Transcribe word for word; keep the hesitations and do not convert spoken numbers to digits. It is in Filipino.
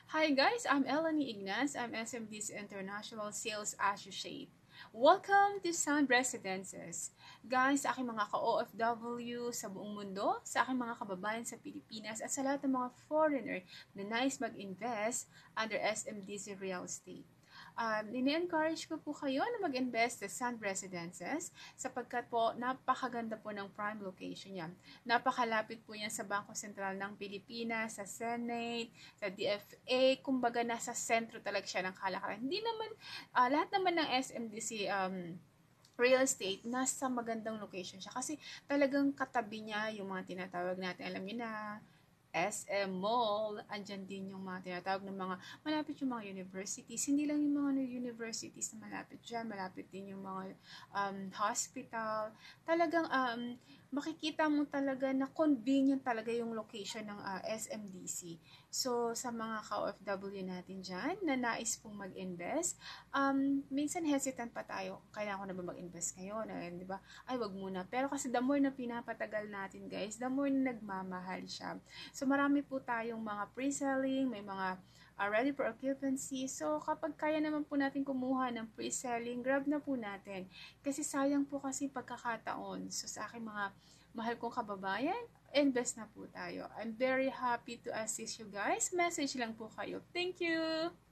Hi guys, I'm Eleni Ignas. I'm S M D's International Sales Associate. Welcome to Sound Residences. Guys, sa aking mga ka-O F W sa buong mundo, sa aking mga kababayan sa Pilipinas at sa lahat ng mga foreigner na nais mag-invest under S M D C Real Estate. Um, ini-encourage ko po kayo na mag-invest sa Sand Residences sapagkat po napakaganda po ng prime location niya. Napakalapit po yan sa Bangko Sentral ng Pilipinas, sa Senate, sa D F A, kumbaga nasa sentro talaga siya ng kalakaran. Hindi naman, uh, lahat naman ng S M D C um, real estate, nasa magandang location siya. Kasi talagang katabi niya yung mga tinatawag natin, alam niyo na, S M Mall, andyan din yung mga tinatawag ng mga, malapit yung mga universities, hindi lang yung mga universities na malapit dyan, malapit din yung mga um, hospital, talagang um, makikita mo talaga na convenient talaga yung location ng uh, S M D C. So, sa mga ka-O F W natin dyan, na nais pong mag-invest, um, minsan hesitant pa tayo, kailangan ko na ba mag-invest ngayon, eh, di ba? Ay, wag muna. Pero kasi the more na pinapatagal natin, guys, the more na nagmamahal siya. So, marami po tayong mga pre-selling, may mga uh, ready for occupancy. So, kapag kaya naman po natin kumuha ng pre-selling, grab na po natin. Kasi sayang po kasi pagkakataon. So, sa aking mga mahal kong kababayan, invest na po tayo. I'm very happy to assist you guys. Message lang po kayo. Thank you!